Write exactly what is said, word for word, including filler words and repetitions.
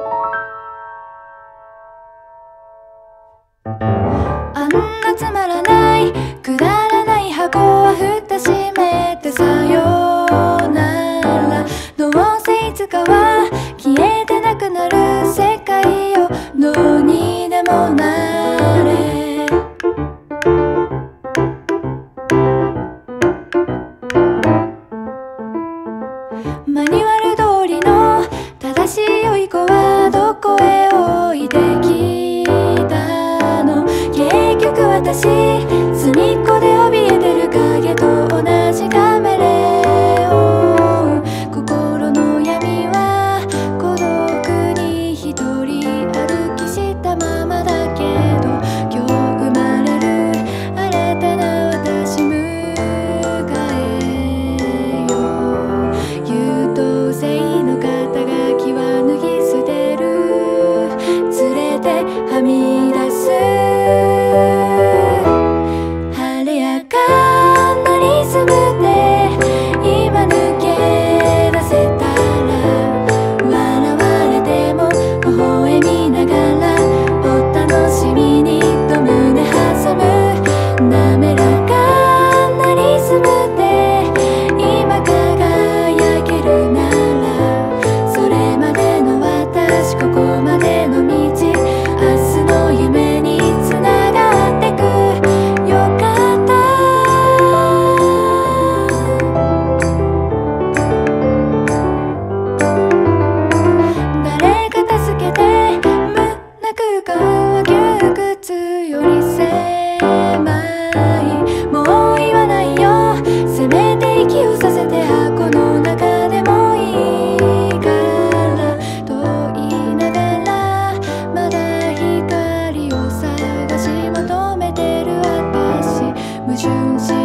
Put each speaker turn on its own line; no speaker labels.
あんなつまらないくだらない箱は蓋閉めてさよなら。どうせいつかは消えてなくなる世界よ、どうにでもなれ。マニュアル通りの正しい良い子はどこへ置いてきたの。結局私隅っこで怯えてる影と同じカメレオン。心の闇は孤独に一人歩きしたままだけど、今日生まれる新たな私迎えよう。優等生の肩書きは脱ぎ捨てる。連れてはみ出す晴れやかなリズムで今抜け出せたら、笑われても微笑みながらお楽しみにと胸挟む。滑らかなリズムで今輝けるなら、それまでの私ここまでの道、明日の夢につながってく。よかった。誰か助けて、無な空間は窮屈より狭い。もう言わないよ、せめて息をさせて箱の中でもいいからと言いながら、まだ光を探し求めてる私、矛盾し